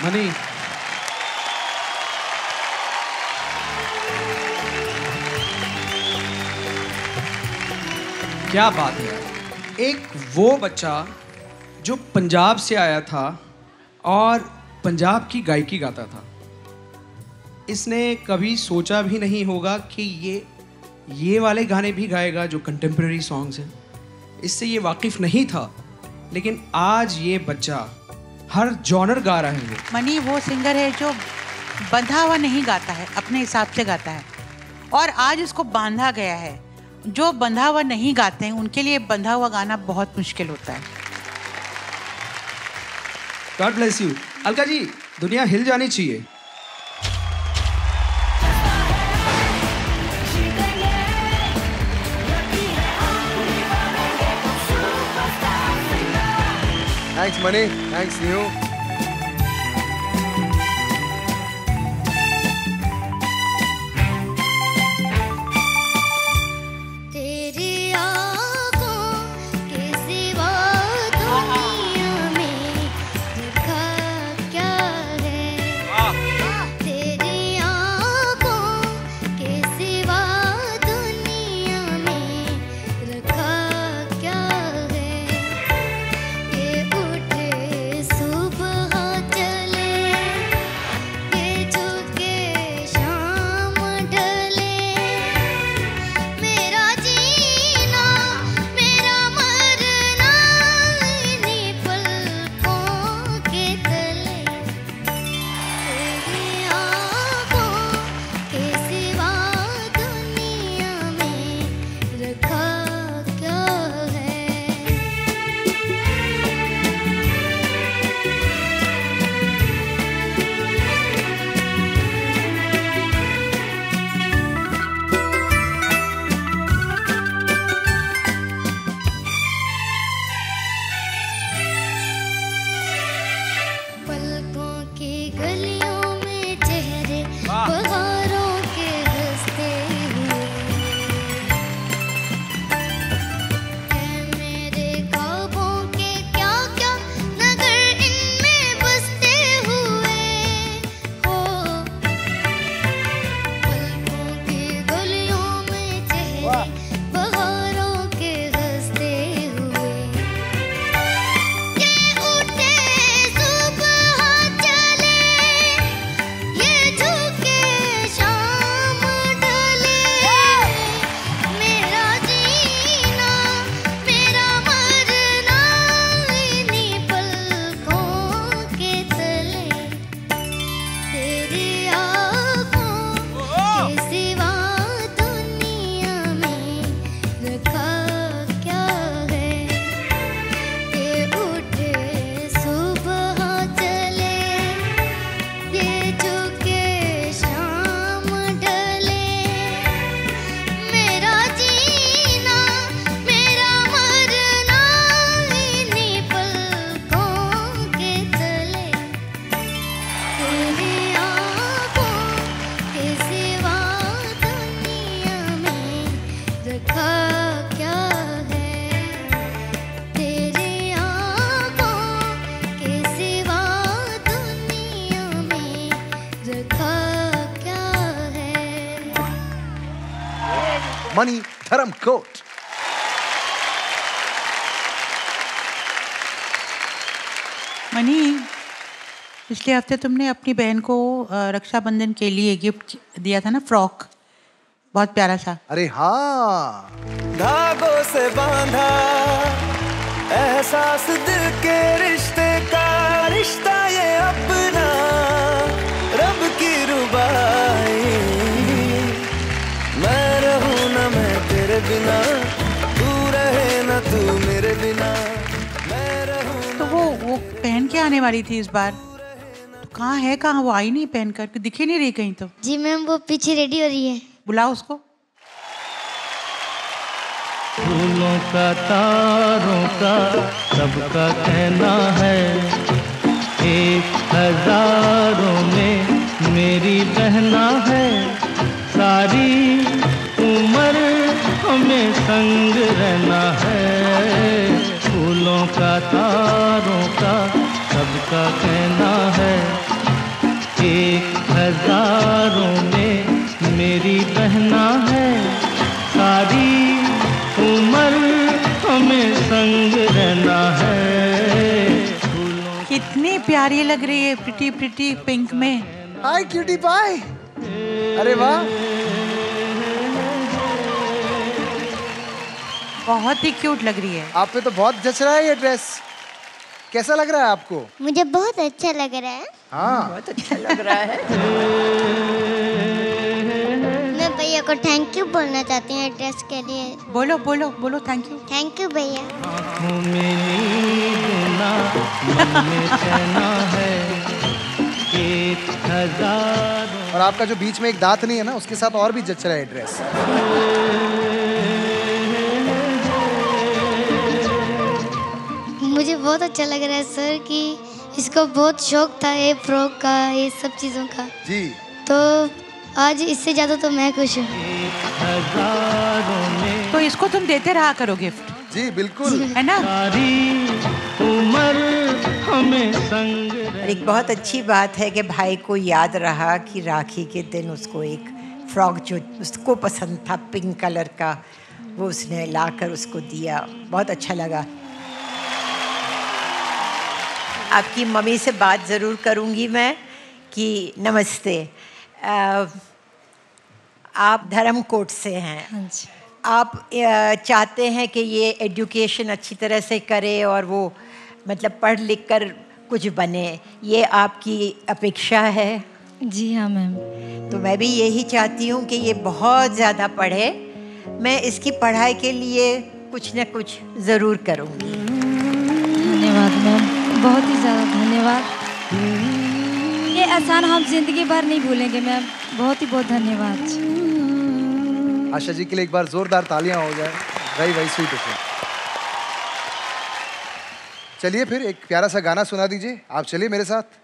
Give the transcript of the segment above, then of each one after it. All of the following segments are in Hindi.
मनी, क्या बात है। एक वो बच्चा जो पंजाब से आया था और पंजाब की गायकी गाता था, इसने कभी सोचा भी नहीं होगा कि ये वाले गाने भी गाएगा जो कंटेम्प्रेरी सॉन्ग्स हैं। इससे ये वाकिफ नहीं था, लेकिन आज ये बच्चा हर जॉनर गा रहा है। मनी वो सिंगर है जो बंधा हुआ नहीं गाता है, अपने हिसाब से गाता है, और आज इसको बांधा गया है। जो बंधा हुआ नहीं गाते हैं उनके लिए बंधा हुआ गाना बहुत मुश्किल होता है। God bless you. Alka ji, दुनिया हिल जानी चाहिए। Thanks, Mani. Thanks, New. Mani Dharamkot. Mani, पिछले हफ्ते तुमने अपनी बहन को रक्षाबंधन के लिए गिफ्ट दिया था ना, फ्रॉक, बहुत प्यारा सा। अरे हाँ, धागों से बांधा एहसास दिल के रिश्ते का, रिश्ता ये अपना रब की रुबाई। मैं रहूं ना मैं तेरे बिना, तू रहे ना तू मेरे बिना। मैं रहूं। तो वो पहन के आने वाली थी इस बार, तो कहाँ है, कहाँ वो आई नहीं पहन कर, दिखे नहीं रही कहीं। तो जी मैम, वो पीछे रेडी हो रही है, बुलाओ उसको। फूलों का तारों का सबका कहना है, 1000 में मेरी बहना है। सारी उम्र हमें संग रहना है। फूलों का तारों का सबका कहना है, कितनी प्यारी लग रही है, प्रिटी प्रिटी पिंक में। Hi cutie pie. अरे वाह, बहुत ही क्यूट लग रही है। आप पे तो बहुत जच रहा है ये ड्रेस। कैसा लग रहा है आपको? मुझे बहुत अच्छा लग रहा है। हाँ, बहुत अच्छा लग रहा है। मैं भैया को थैंक यू बोलना चाहती हूँ ड्रेस के लिए। बोलो बोलो बोलो, थैंक यू। थैंक यू भैया। आँखों में नींद ना, मन में चैना है, 1000। और आपका जो बीच में एक दांत नहीं है ना, उसके साथ और भी जच रहा है ड्रेस। मुझे बहुत अच्छा लग रहा है सर कि इसको बहुत शौक था ये फ्रॉक का, ये सब चीज़ों का। जी। तो आज इससे ज़्यादा तो मैं खुश हूँ। तो इसको तुम देते रहा करो गिफ्ट। जी बिल्कुल, है ना? और एक बहुत अच्छी बात है कि भाई को याद रहा कि राखी के दिन उसको एक फ्रॉक जो उसको पसंद था पिंक कलर का, वो उसने लाकर उसको दिया। बहुत अच्छा लगा। आपकी मम्मी से बात ज़रूर करूँगी मैं कि नमस्ते, आप धर्मकोट से हैं। आप चाहते हैं कि ये एजुकेशन अच्छी तरह से करे और वो मतलब पढ़ लिख कर कुछ बने, ये आपकी अपेक्षा है? जी हाँ मैम। तो मैं भी यही चाहती हूँ कि ये बहुत ज़्यादा पढ़े। मैं इसकी पढ़ाई के लिए कुछ न कुछ ज़रूर करूँगी। धन्यवाद मैम, बहुत ही ज़्यादा धन्यवाद। ये एहसान हम जिंदगी भर नहीं भूलेंगे मैम, बहुत ही बहुत धन्यवाद। आशा जी के लिए एक बार जोरदार तालियां हो जाए। वही स्वीट है। चलिए फिर एक प्यारा सा गाना सुना दीजिए। आप चलिए मेरे साथ।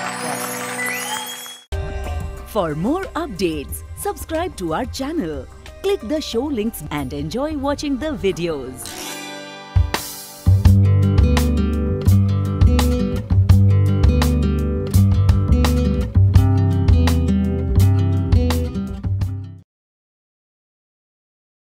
For more updates, subscribe to our channel, Click the show links and enjoy watching the videos.